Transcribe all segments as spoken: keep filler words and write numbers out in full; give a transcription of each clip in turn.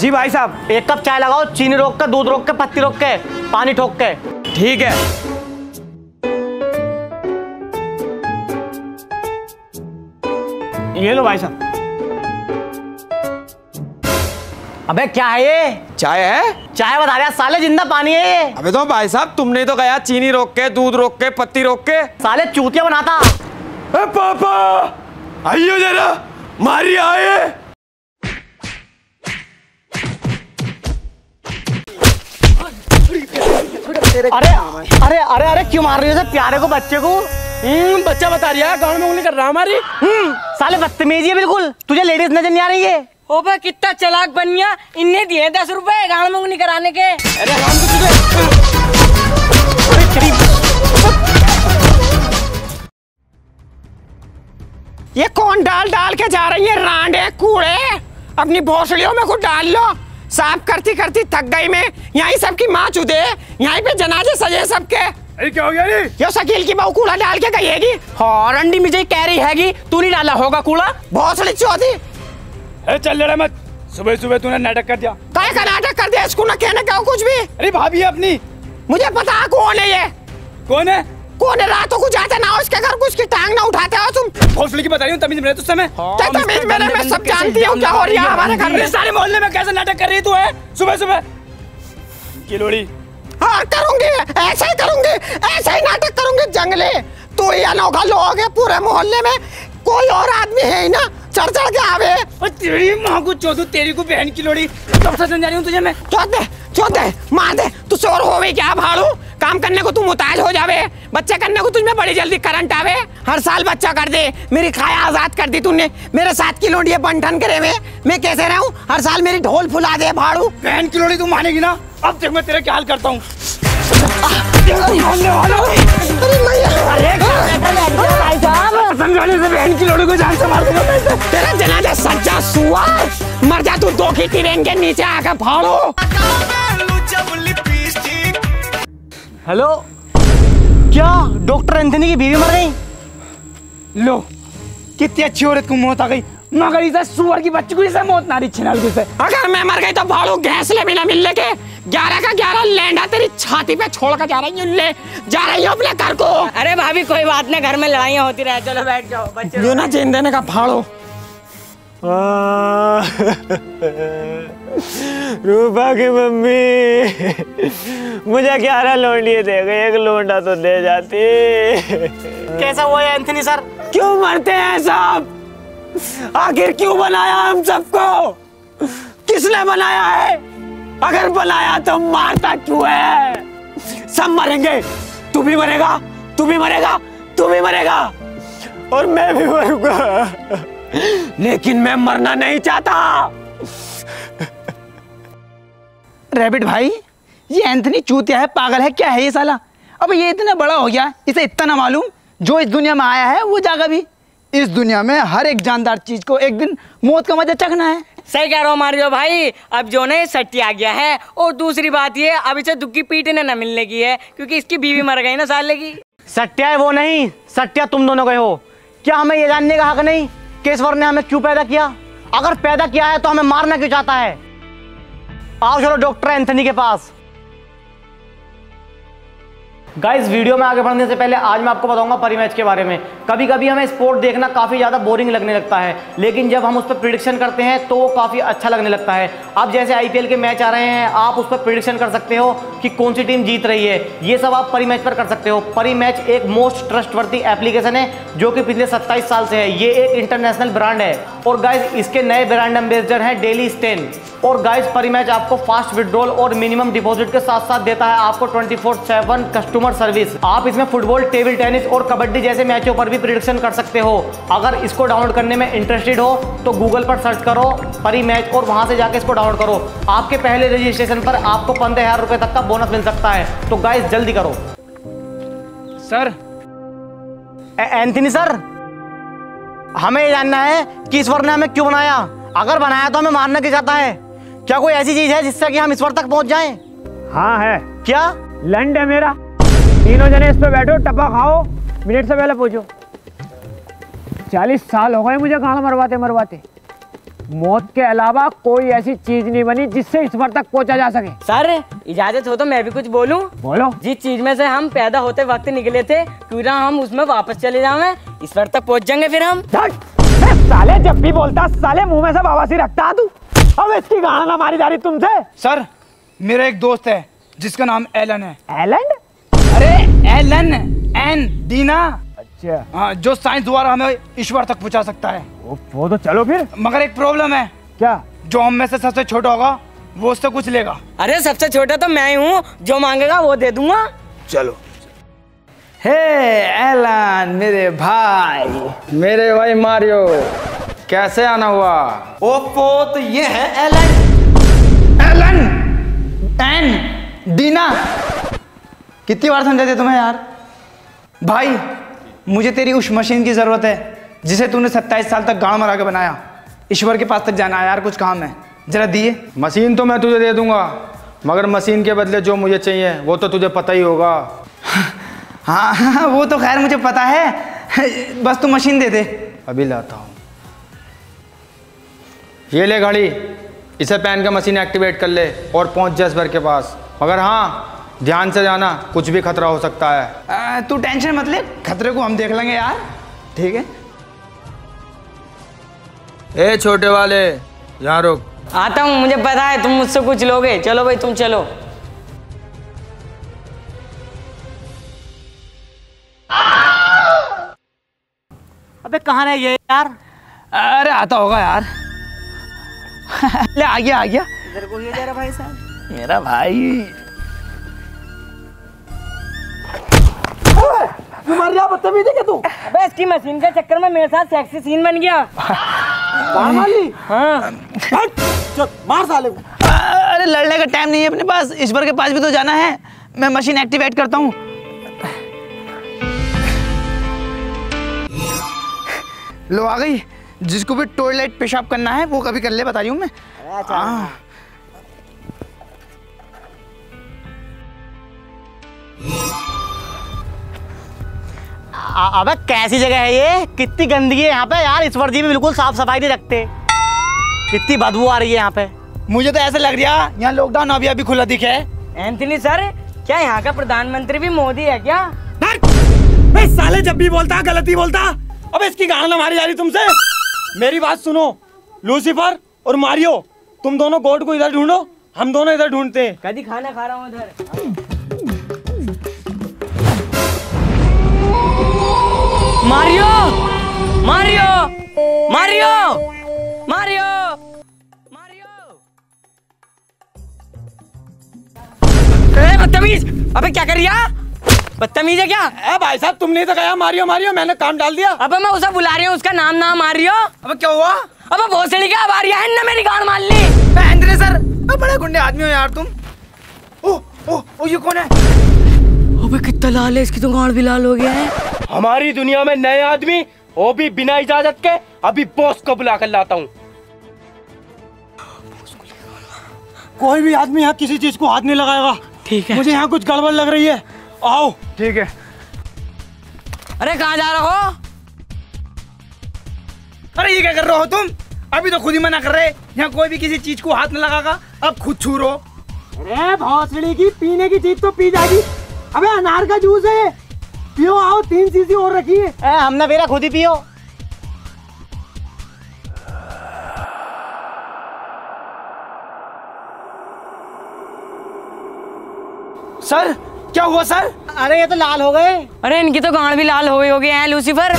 जी भाई साहब। एक कप चाय लगाओ, चीनी रोक के, दूध रोक के, पत्ती रोक के, पानी ठोक के। ठीक है। ये लो भाई साहब। अबे क्या है ये? चाय है? चाय बता रहा साले, जिंदा पानी है ये। अबे तो भाई साहब तुमने तो कहा चीनी रोक के, दूध रोक के, पत्ती रोक के। साले चूतिया बनाता। ए पापा आइयो जरा, मारी आए। अरे अरे अरे अरे क्यों मार रही हो प्यारे को, बच्चे को? हम्म बच्चा बता रही है, गाँव में उंगली कर रहा हमारी। हम्म साले बदतमीजी है बिल्कुल। तुझे लेडीज नजर नहीं आ रही है? ओ बे कितना चालाक बन गया। इनने दिए दस रुपए गाँव में उंगली कराने के। अरे हम तो तुझे ये कौन डाल डाल के जा रही है रांडे कूड़े? अपनी भोसड़ियों में कुछ डाल लो। साफ करती करती थक गई मैं। यहीं सबकी माँ चुदे, यहीं पे जनाजे सजे सबके। अरे क्या हो गया रे? यो शकील की बहू कूड़ा डाल के गईएगी। हाँ रंडी मुझे कह रही हैगी, तू नहीं डाला होगा कूड़ा। भोसड़ी चौथी। अरे चल लड़ा मत, सुबह सुबह तूने नाटक कर दिया। काय का नाटक कर दिया? इसको न कहने का कुछ भी। अरे भाभी है अपनी। मुझे पता कौन है ये। कौन है? कौन है? रातों को जाते ना उसके घर, कुछ की टांग ना उठाते हो तुम। भोसड़ी की बता रही हूँ, तमीज में तुझसे मैं। क्या तमीज मेरे में सब जानती हूँ क्या हो रही है हमारे घर में। सारे मोहल्ले में कैसे नाटक कर रही तू है सुबह सुबह? किलोड़ी। हाँ करूंगी, ऐसे ही करूंगी, ऐसे ही नाटक करूंगी। जंगले तू ही अनोखा लोग है पूरे मोहल्ले में, कोई और आदमी है ही ना चढ़ चढ़ के आवे। और तेरी माँ को चौधू, तेरी को बहन की लोड़ी। कब से समझा रही हूँ तुझे मैं। चौथ दे, चौथ दे, मार दे। तू शोर होवे क्या भाड़ू? काम करने को तू मुताज हो जावे, बच्चे करने को तुझमें बड़ी जल्दी करंट आवे। हर साल बच्चा कर दे, मेरी खाया आजाद कर दी तूने। मेरे साथ की लोडिये बंठन करे में मैं कैसे रहूं? हर साल मेरी ढोल फुला दे भाड़ू। बहन की लोड़ी तू मानेगी ना? अब देख मैं तेरे क्या हाल करता हूँ। समझाने से बहन की लोड़ी को जान से मार दूंगा। तेरा जनाजा सच्चा सुअर, मर जा तू दो की ट्रेन के नीचे आकर भाड़ू। हेलो, क्या डॉक्टर एंथनी की बीवी मर गई? लो कितनी अच्छी औरत को मौत आ गई, मगर इसे सुअर की बच्ची को इसे मौत ना रही छिनाल को। अगर मैं मर गई तो भाड़ू गैस ले बिना मिलने के ग्यारह का ग्यारह लेंडा तेरी छाती पे छोड़ कर जा रही हूँ, ले जा रही हूँ अपने घर को। अरे भाभी कोई बात नहीं, घर में लड़ाइयाँ होती रहे, चलो बैठ जाओ बच्चे। जो ना चेन देने का भाड़ू। रूपा की मम्मी मुझे ग्यारह लोंडिये दे गई, एक लोंडा तो दे जाती। कैसा हुआ है एंथनी सर? क्यों मरते हैं सब? आखिर क्यों बनाया हम सबको? किसने बनाया है? अगर बनाया तो मारता क्यों है? सब मरेंगे, तू भी मरेगा, तू भी मरेगा, तू भी मरेगा और मैं भी मरूंगा, लेकिन मैं मरना नहीं चाहता। रैबिट भाई, ये एंथनी चूतिया है, पागल है, क्या है ये साला? अब ये इतना बड़ा हो गया, इसे इतना ना मालूम जो इस दुनिया में आया है वो जागा भी। इस दुनिया में हर एक जानदार चीज को एक दिन मौत का मजा चखना है। सही कह रहा हूँ मारियो भाई, अब जो ने सट्टी आ गया है। और दूसरी बात ये, अब इसे दुख की पीटने न मिलने की है, क्योंकि इसकी बीवी मर गई ना साले की। सट्टिया है वो नहीं, सट्टिया तुम दोनों गए हो। क्या हमें ये जानने का हक नहीं कि ईश्वर ने हमें क्यों पैदा किया? अगर पैदा किया है तो हमें मारना क्यों चाहता है? आओ चलो डॉक्टर एंथनी के पास। गाइस, वीडियो में आगे बढ़ने से पहले आज मैं आपको बताऊंगा परी मैच के बारे में। कभी कभी हमें स्पोर्ट देखना काफ़ी ज़्यादा बोरिंग लगने लगता है, लेकिन जब हम उस पर प्रिडिक्शन करते हैं तो वो काफ़ी अच्छा लगने लगता है। अब जैसे आईपीएल के मैच आ रहे हैं, आप उस पर प्रिडिक्शन कर सकते हो कि कौन सी टीम जीत रही है। ये सब आप परी मैच पर कर सकते हो। परी मैच एक मोस्ट ट्रस्टवर्दी एप्लीकेशन है जो कि पिछले सत्ताईस साल से है। ये एक इंटरनेशनल ब्रांड है और गाइज इसके नए ब्रांड एम्बेसडर हैं डेली स्टेन। और गाइज परी मैच आपको फास्ट विड्रॉल और मिनिमम डिपॉजिट के साथ साथ देता है आपको twenty four seven customer service. आप इसमें फुटबॉल, टेबल टेनिस और कबड्डी जैसे मैचों पर भी प्रिडिक्शन कर सकते हो। अगर इसको डाउनलोड करने में इंटरेस्टेड हो तो गूगल पर सर्च करो परी मैच और वहां से जाके इसको डाउनलोड करो। आपके पहले रजिस्ट्रेशन पर आपको पंद्रह हजार रुपए तक का बोनस मिल सकता है। तो गाइज जल्दी करो। सर एंथनी सर, हमें ये जानना है कि ईश्वर ने हमें क्यों बनाया। अगर बनाया तो हमें मारना क्यों चाहता है? क्या कोई ऐसी चीज है जिससे कि हम ईश्वर तक पहुंच जाएं? हाँ है। क्या? लंड है मेरा, तीनों जने इस पे बैठो, टपा खाओ, मिनट से पहले पहुंचो। चालीस साल हो गए मुझे गाँव मरवाते मरवाते, मौत के अलावा कोई ऐसी चीज नहीं बनी जिससे ईश्वर तक पहुंचा जा सके। सर इजाजत हो तो मैं भी कुछ बोलूं? बोलो। जिस चीज में से हम पैदा होते वक्त निकले थे, क्यों ना हम उसमें वापस चले जाएं, ईश्वर तक पहुंच जाएंगे फिर हम। साले जब भी बोलता साले मुंह में सब आवाज़ ही रखता तू। अब इसकी गाना ना मारी जा रही तुमसे। सर मेरा एक दोस्त है जिसका नाम एलन है। एलन? अरे एलन, एन दीना। अच्छा हाँ, जो साइंस द्वारा हमें ईश्वर तक पहुंचा सकता है। वो तो चलो फिर। मगर एक प्रॉब्लम है। क्या? जो हम में से सबसे छोटा होगा वो उससे कुछ लेगा। अरे सबसे छोटा तो मैं ही हूँ, जो मांगेगा वो दे दूंगा। चलो। हे एलन मेरे भाई, मेरे भाई मारियो, कैसे आना हुआ? ओप्पो तो ये है एलन। एलन, एन, दीना। कितनी बार समझाते तुम्हें यार? भाई मुझे तेरी उस मशीन की जरूरत है जिसे तूने सत्ताईस साल तक गांव मरा के बनाया। ईश्वर के पास तक जाना है यार, कुछ काम है, जरा दिए। मशीन तो मैं तुझे दे दूंगा, मगर मशीन के बदले जो मुझे चाहिए वो तो तुझे पता ही होगा। हाँ हाँ वो तो खैर मुझे पता है, बस तू मशीन दे दे। अभी लाता हूँ। ये ले घड़ी, इसे पहन के मशीन एक्टिवेट कर ले और पहुंच जा ईश्वर के पास। मगर हाँ ध्यान से जाना, कुछ भी खतरा हो सकता है। आ, तू टेंशन मत ले, खतरे को हम देख लेंगे यार। ठीक है। ए छोटे वाले यहाँ रुक। आता हूँ, मुझे पता है तुम मुझसे कुछ लोगे। चलो भाई तुम चलो। अबे कहाँ रह गया यार? अरे आता होगा यार। ले आ गया आ गया। इधर को ये जा रहा भाई साहब। मेरा भाई मर जा, बदतमीज है क्या तू? अबे इसकी मशीन के चक्कर में मेरे साथ सेक्सी सीन बन गया। मार माली? हाँ। चल मार साले को। अरे लड़ने का टाइम नहीं है अपने पास, ईश्वर के पास भी तो जाना है। मैं मशीन एक्टिवेट करता हूँ। लो आ गई। जिसको भी टॉयलेट पेशाब करना है वो कभी कर ले, बता रही हूँ मैं। हाँ। अबे कैसी जगह है ये? कितनी गंदगी है यहाँ पे यार। ईश्वर जी भी बिल्कुल साफ सफाई नहीं रखते। कितनी बदबू आ रही है यहाँ पे। मुझे तो ऐसा लग रहा यहाँ लॉकडाउन अभी अभी खुला दिखे है। एंथनी सर, क्या यहाँ का प्रधानमंत्री भी मोदी है क्या? बे साले जब भी बोलता गलती बोलता। अब इसकी गाना ना मारी जा रही तुमसे। मेरी बात सुनो, लूसीफर और मारियो, तुम दोनों गॉड को इधर ढूंढो, हम दोनों इधर ढूंढते हैं। कभी खाना खा रहा हूँ इधर। Mario, Mario, Mario, Mario, Mario. ए बदतमीज, अबे क्या कर रही है? बदतमीज है क्या? ए भाई साहब तुमने तो कहा मारियो मारियो, मैंने काम डाल दिया। अबे मैं उसे बुला रही हूँ, उसका नाम ना मारियो। अब क्या हुआ? अबे भोसड़ी क्या आवाज है ना, मेरी गान मान ली। एंड्रे सर, अब बड़े गुंडे आदमी हो यार तुम। ओ ओ ओ ये कौन है? अबे कितना लाल है, इसकी तो गांड भी लाल हो गया है। हमारी दुनिया में नए आदमी, वो भी बिना इजाजत के। अभी बॉस को बुला कर लाता हूँ। कोई भी आदमी यहाँ किसी चीज को हाथ नहीं लगाएगा। ठीक है। मुझे यहाँ कुछ गड़बड़ लग रही है। आओ। ठीक है। अरे कहाँ जा रहे हो? अरे ये क्या कर रहे हो तुम? अभी तो खुद ही मना कर रहे, यहाँ कोई भी किसी चीज को हाथ न लगागा, अब खुद छू रहो। अरे भोसड़ी की पीने की चीज तो पी जाएगी। अबे अनार का जूस है, पियो। आओ, तीन चीजें और रखी है। ए, हमने बेरा खुद ही पियो। सर क्या हुआ सर? अरे ये तो लाल हो गए। अरे इनकी तो गांड भी लाल हो गई होगी हैं लूसीफर।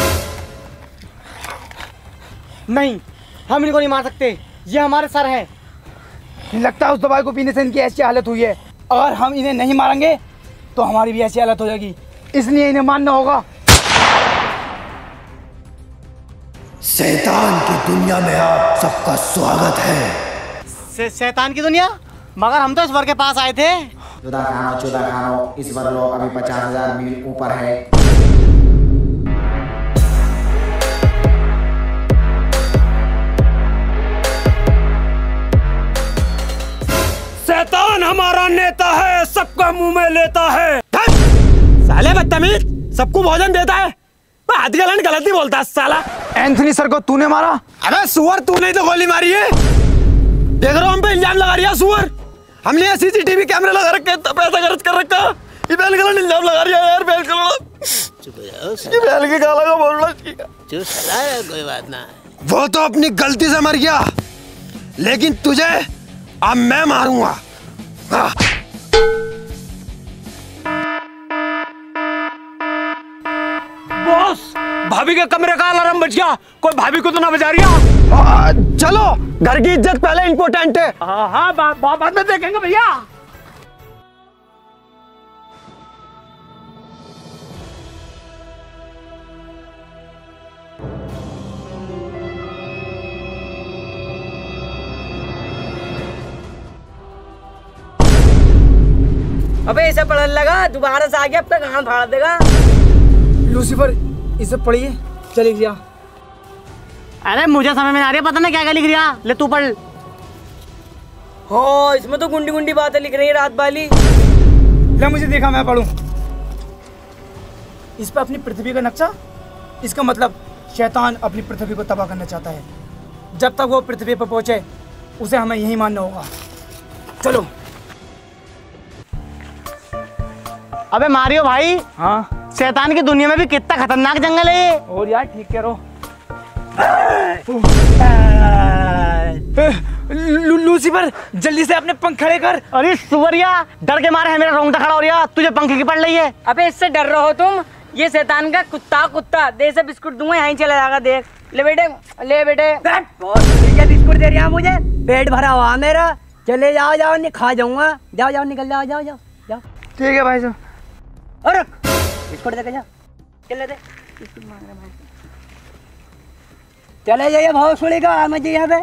नहीं, हम इनको नहीं मार सकते, ये हमारे सर है। लगता है उस दवाई को पीने से इनकी ऐसी हालत हुई है। अगर हम इन्हें नहीं मारेंगे तो हमारी भी ऐसी हालत हो जाएगी, इसलिए इन्हें मानना होगा। शैतान की दुनिया में आप सबका स्वागत है। से, शैतान की दुनिया? मगर हम तो ईश्वर के पास आए थे। चुदा खानो चुदा खानो, ईश्वर लोग अभी पचास हजार मील ऊपर है। शैतान हमारा नेता है, सबका मुंह में लेता है। साले बदतमीज, सबको भोजन देता है। गलत गलत ही बोलता है साला। एंथनी सर को तूने मारा? अबे सुअर तूने ही तो गोली मारी है। देख रहा हूँ हम पे इल्जाम लगा रही है सुअर। हमने सीसीटीवी कैमरे लगा रखे, पैसा खर्च कर रखा, ये बैल गलत इल्जाम लगा रही है यार। बैल गलत ये बैल की गाला का बोलना चाहिए। कोई बात ना, वो तो अपनी गलती से मर गया, लेकिन तुझे अब मैं मारूंगा। हाँ। बॉस, भाभी के कमरे का अलार्म बज गया, कोई भाभी को तो ना बजा रही। चलो, घर की इज्जत पहले इंपॉर्टेंट है। हाँ हाँ, बा, बा, बाद में देखेंगे भैया। अबे इसे पढ़ने लगा, दोबारा से आ गया, अब तक कहाँ फाड़ देगा। लूसीफर, इसे पढ़िए, चलिए गया। अरे मुझे समझ में आ रही है, पता नहीं क्या क्या लिख दिया। ले तू पढ़। हो, इसमें तो गुंडी गुंडी बातें लिख रही है रात वाली। ले मुझे देखा, मैं पढ़ूं। इस पे अपनी पृथ्वी का नक्शा, इसका मतलब शैतान अपनी पृथ्वी को तबाह करना चाहता है। जब तक वो पृथ्वी पर पहुंचे उसे हमें यही मानना होगा। चलो। अबे मारियो भाई, हाँ, शैतान की दुनिया में भी कितना खतरनाक जंगल है ये। और यार ठीक कह रहो। लू, लूसीफर जल्दी से अपने पंख खड़े कर। अरे सुवरिया, डर के मारे है मेरा रोंगटा खड़ा हो रहा। तुझे पंखे की पड़ रही है। अबे इससे डर रहे हो तुम? ये शैतान का कुत्ता कुत्ता दे से बिस्कुट दूंगा, यहीं चला जाएगा। देख ले बेटे, ले बेटे। क्या बिस्कुट दे रही है मुझे? पेट भरा हुआ मेरा। चले जाओ जाओ, नहीं खा जाऊंगा। जाओ जाओ, निकल जाओ जाओ जाओ जाओ। ठीक है भाई साहब। और बिस्कुट दे के जा, चले दे। चले जाइए भाव सुड़ी का मैं जी यहाँ पे।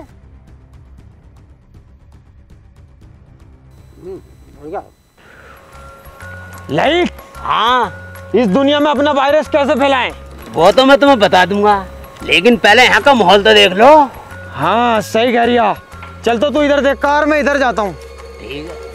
लाइक, हाँ, इस दुनिया में अपना वायरस कैसे फैलाएं? वो तो मैं तुम्हें बता दूंगा, लेकिन पहले यहाँ का माहौल तो देख लो। हाँ सही कह रही है। चल तो तू इधर देख, कार मैं इधर जाता हूँ। ठीक है।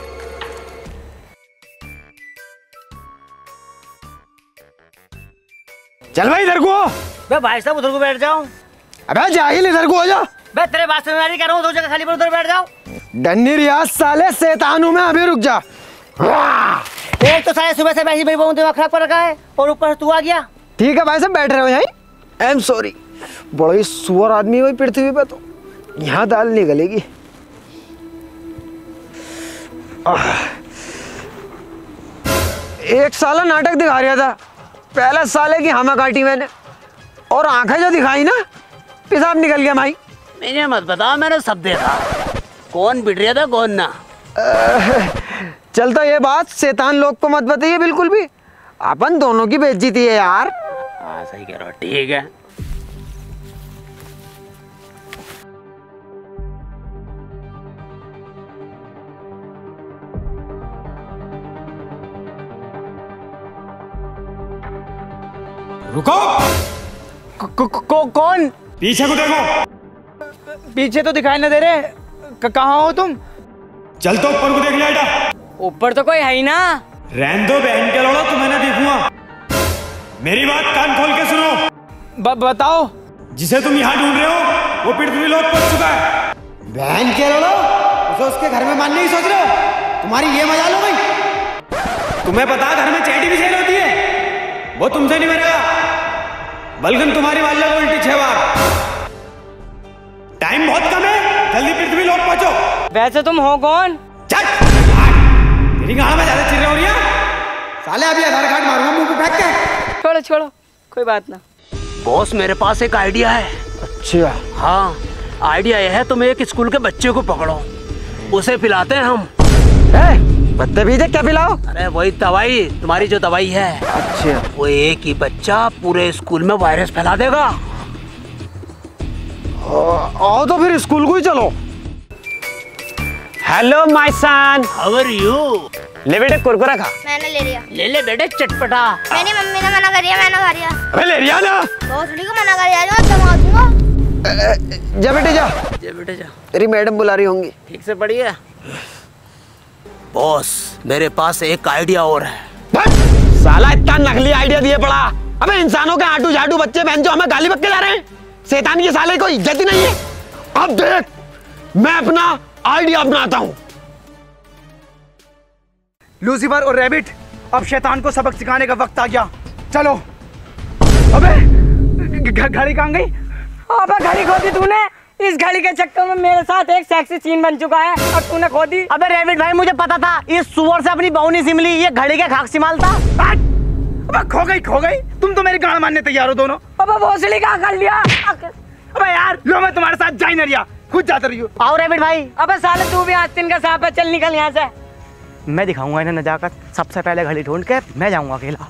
चल भाई इधर को। बे भाई साहब उधर को बैठ जाओ। अबे जाहिल, इधर को आ जा। बे तेरे बात से मैं कह रहा हूँ, दो जगह खाली पर उधर बैठ जाओ। डन्नी रियाज साले, शैतान हूं मैं, अभी रुक जा। एक तो साले सुबह से वैसे भाई बहुत दिमाग खराब कर रखा है, और ऊपर तू आ गया। ठीक है भाई साहब, बैठ रहे हो यहीं। आई एम सॉरी, बड़ा ही सुअर आदमी है पृथ्वी पे, तो यहाँ दाल नहीं गलेगी। एक साला नाटक दिखा रहा था, पहले साले की हमा काटी मैंने, और आंखें जो दिखाई ना, पेशाब निकल गया भाई। मैंने मत बताओ, मैंने सब देखा। कौन बिट रहा था कौन ना। चल तो ये बात शैतान लोग को मत बताइए बिल्कुल भी, अपन दोनों की बेइज्जती है यार। हाँ सही कह रहा हो, ठीक है। रुको। को, को, को, कौन? पीछे को देखो। पीछे तो दिखाई ना दे रहे। कहाँ हो तुम? चल तो ऊपर को देख ले बेटा। ऊपर तो कोई है ही ना। रहने दो बहन के लोड़ो, तुम्हें ना देखूंगा। मेरी बात कान खोल के सुनो। ब, बताओ। जिसे तुम यहाँ ढूंढ रहे हो वो पृथ्वी लोक पहुंच चुका है। बहन के लोड़ो, उसे उसके घर में मानने ही सोच रहे हो? तुम्हारी ये मजाल हो गई। तुम्हें पता है घर में चैटी भी सेल होती है, वो तुमसे नहीं मरेगा, बल्कि तुम्हारी वाले को उल्टी छह बार। टाइम बहुत कम है, जल्दी पृथ्वी लोक पहुंचो। वैसे तुम हो कौन? तेरी गाड़ में ज्यादा चिर हो रही है। साले अभी आधार कार्ड मारूंगा मुंह पे फेंक के। छोड़ो छोड़ो, कोई बात ना। बॉस मेरे पास एक आइडिया है। अच्छा। हाँ, आइडिया यह है, तुम एक स्कूल के बच्चे को पकड़ो, उसे पिलाते हैं हम। बदतमीज है, क्या पिलाओ? अरे वही दवाई, तुम्हारी जो दवाई है। अच्छा। वो एक ही बच्चा पूरे स्कूल में वायरस फैला देगा। आओ तो फिर स्कूल को ही चलो। Hello my son, how are you? ले बेटे कुरकुरा खा। मैंने ले लिया। ले ले बेटे चटपटा। मेरी मम्मी ने मना कर दिया, मैंने खा लिया। अबे ले लिया ना। बहुत थोड़ी को मना कर दिया, मैं दमा दूंगा। जा बेटे जा। जा बेटे जा। तेरी मैडम बुला रही होंगी। ठीक से पढ़िए। बॉस मेरे पास एक आइडिया और है। साला इतना नकली आइडिया दिए पड़ा। अबे इंसानों के आटू झाटू बच्चे बहन जो हमें गाली बक के जा रहे हैं। शैतान के साले को इज्जत ही नहीं है। अब देख मैं अपना आइडिया अपनाता हूँ। लूसीफर और रैबिट, अब शैतान को सबक सिखाने का वक्त आ गया। चलो। अबे घड़ी कहाँ गई? अबे घड़ी खो दी तूने। इस घड़ी के चक्कर में मेरे साथ एक सेक्सी सीन बन चुका है और तूने खो दी। अबे रैबिट भाई मुझे पता था इस सुअर से अपनी बहू नहीं सिमली, ये घड़ी के खाक सिमालता। अबे खो गई खो गई, तुम तो मेरी गाड़ मारने तैयार हो दोनों। अबे भोसड़ी कहाँ कर लिया? अबे यार लो मैं तुम्हारे साथ जा ही नहीं रहा, खुद जाते रही हो। आओ रैबिट भाई। अबे साले तू भी आस्तीन का सांप है, चल निकल यहाँ से। मैं दिखाऊंगा इन्हें नजाकत। सबसे पहले घड़ी ढूंढ के मैं जाऊंगा अकेला।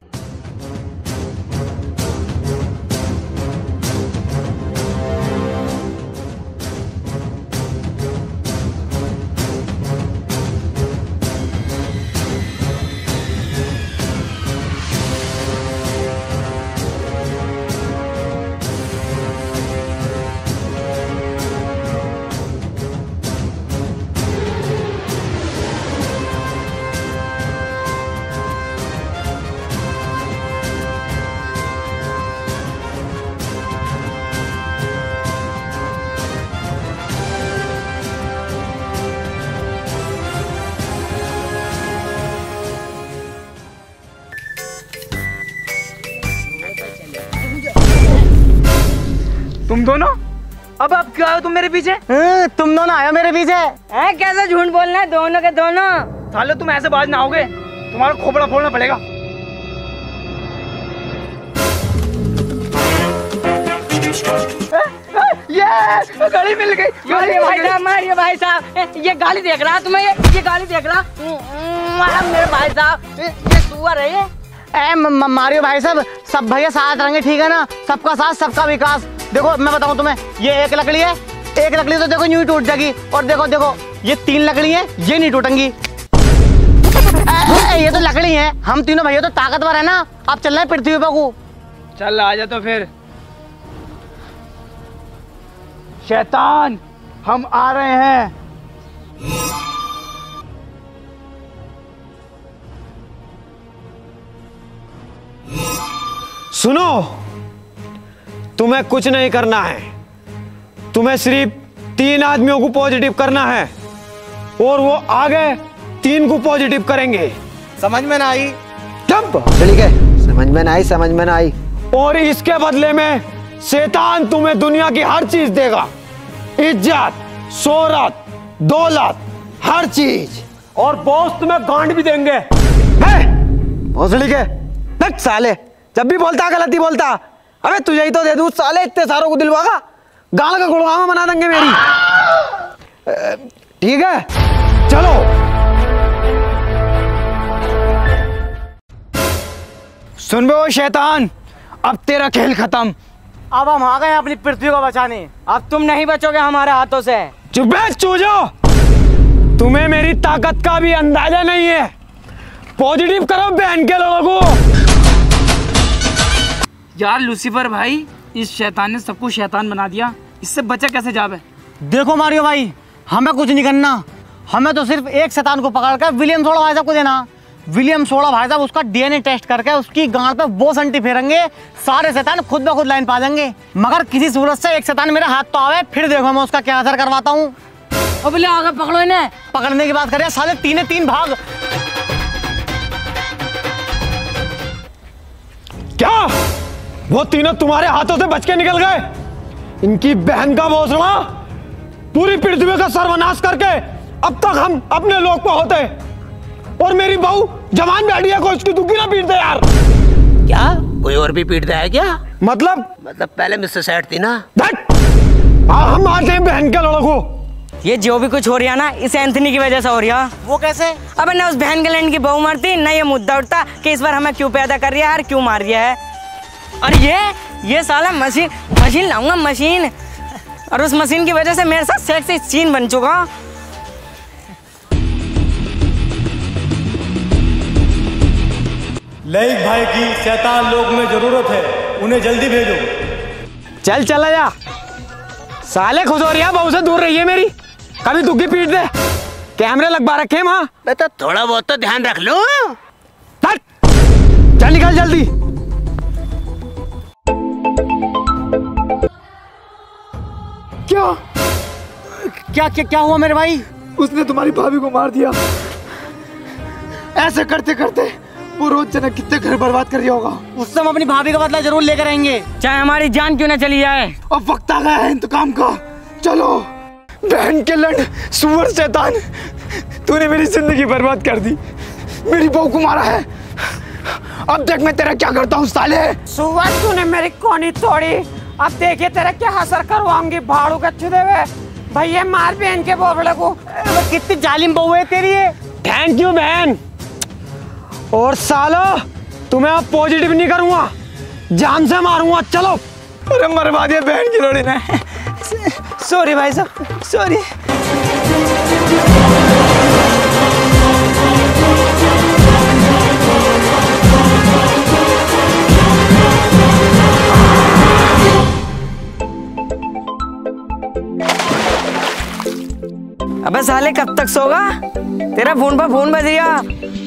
तुम दोनों अब अब क्यों आए तुम मेरे पीछे? तुम दोनों आयो मेरे पीछे? है कैसे झूठ बोलना है दोनों के दोनों? साले तुम ऐसे बाज ना आओगे, तुम्हारा खोपड़ा फोड़ना पड़ेगा। ये गाड़ी मिल गई। ये भाई साहब मारिए भाई साहब, ये गाड़ी देख रहा तुम्हें? ये ये गाड़ी देख रहा मेरे भाई साहब, ये सुअर है ये। ए मारियो भाई साहब, सब भैया साथ रहेंगे ठीक है ना? सबका साथ सबका विकास। देखो मैं बताऊं तुम्हें, ये एक लकड़ी है, एक लकड़ी तो देखो यूं ही टूट जाएगी, और देखो देखो ये तीन लकड़ी है, ये नहीं टूटेंगी। ये तो लकड़ी है, हम तीनों भैया तो ताकतवर है ना। अब चल रहे हैं पृथ्वी पर को। चल आ जा तो फिर। शैतान हम आ रहे हैं। सुनो, तुम्हें कुछ नहीं करना है, तुम्हें सिर्फ तीन आदमियों को पॉजिटिव करना है और वो आगे तीन को पॉजिटिव करेंगे। समझ में ना आई? तब ठीक है, समझ में ना आई, समझ में ना आई। और इसके बदले में शैतान तुम्हें दुनिया की हर चीज देगा, इज्जत, शोहरत, दौलत, हर चीज। और बॉस तुम्हें गांड भी देंगे। भोसड़ी के देख साले, जब भी बोलता गलती बोलता। अबे तुझे ही तो दे दूं साले, इतने सारों को दिलवागा, गाल का गुड़गामा बना देंगे मेरी। ठीक है चलो। सुन बे ओ शैतान, अब तेरा खेल खत्म। अब हम आ गए हैं अपनी पृथ्वी को बचाने। अब तुम नहीं बचोगे हमारे हाथों से। चुप है चूजो, तुम्हें मेरी ताकत का भी अंदाजा नहीं है। पॉजिटिव करो बहन के लोगों को। यार लूसीफर भाई, इस शैतान ने सबको शैतान बना दिया, इससे बचा कैसे जावे? देखो मारियो भाई, हमें कुछ नहीं करना, हमें तो सिर्फ एक शैतान को पकड़कर विलियम सोडा भाई साहब को देना। विलियम सोडा भाई साहब उसका डीएनए टेस्ट करके उसकी गांड पे वो संटी फेरेंगे, सारे शैतान खुद ब खुद लाइन पा जाएंगे। मगर किसी सूरत से एक शैतान मेरे हाथ तो आवे, फिर देखो मैं उसका क्या असर करवाता हूँ। अब ले आगे पकड़ो इन्हें। पकड़ने की बात करें साले, तीन तीन भाग। क्या वो तीनों तुम्हारे हाथों से बच के निकल गए? इनकी बहन का भोसड़ा पूरी पृथ्वी का सर्वनाश करके अब तक हम अपने लोग पे होते, और मेरी बहू जवान बैठिया को इसकी दुखी ना पीट दे यार। क्या कोई और भी पीट है क्या? मतलब मतलब पहले मुझसे सेट थी ना। हम मारते हैं बहन के लड़कों को। ये जो भी कुछ हो रहा ना, इस एंथनी की वजह से हो रहा। वो कैसे? अब ना उस बहन के लैंड की बहू मरती, ना ये मुद्दा उठता कि इस बार हमें क्यों पैदा कर रहा है और क्यों मार रहा है। और ये ये साला मशीन मशीन लाऊंगा मशीन, और उस मशीन की वजह से मेरे साथ सेक्सी सीन बन चुका। लईक भाई की शैतान लोग में जरूरत है, उन्हें जल्दी भेजो। चल चला जा साले, खुश हो रही है बहू से दूर रही है मेरी, कभी दुखी पीट दे। कैमरे लगवा रखे हैं वहां। तो थोड़ा बहुत तो ध्यान रख लो। चल निकल जल्दी। क्या क्या क्या क्या हुआ मेरे भाई? उसने तुम्हारी भाभी को मार दिया। ऐसे करते करते वो रोज जना कितने घर बर्बाद कर दिया होगा। उससे हम अपनी भाभी का बदला जरूर लेकर आएंगे, चाहे हमारी जान क्यों ना चली जाए। अब वक्त आ गया है इंतकाम का। चलो। बहन के लंड, सुअर शैतान, तूने मेरी जिंदगी बर्बाद कर दी, मेरी बहू को मारा है। अब देख मैं तेरा क्या करता हूँ साले। सुअर, तूने मेरी कोनी तोड़ी, अब देखिए तेरा क्या हसर करवाऊंगी भाड़ू का छुदे हुए। भैया मार बहन के बोबड़े को। कितनी जालिम बहू है तेरी ये। थैंक यू बहन। और सालो तुम्हें अब पॉजिटिव नहीं करूंगा, जान से मारूंगा। चलो। अरे मरवा दिया बहन की लोड़ी ने। सॉरी भाई साहब, सॉरी। अबे साले कब तक सोगा? तेरा फोन पर फोन बज गया।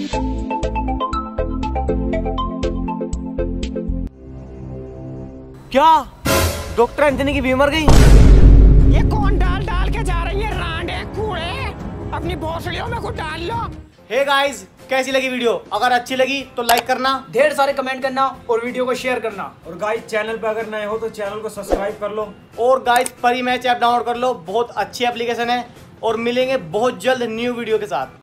क्या डॉक्टर एंथनी की बीमार गई? ये कौन डाल डाल के जा रही है रांडे कूड़े? अपनी भोसड़ियों में कुछ डाल लो। हे गाइस, कैसी लगी वीडियो? अगर अच्छी लगी तो लाइक करना, ढेर सारे कमेंट करना और वीडियो को शेयर करना। और गाइस चैनल पे अगर नए हो तो चैनल को सब्सक्राइब कर लो। और गाइस परी मैच ऐप डाउनलोड कर लो, बहुत अच्छी एप्लीकेशन है। और मिलेंगे बहुत जल्द न्यू वीडियो के साथ।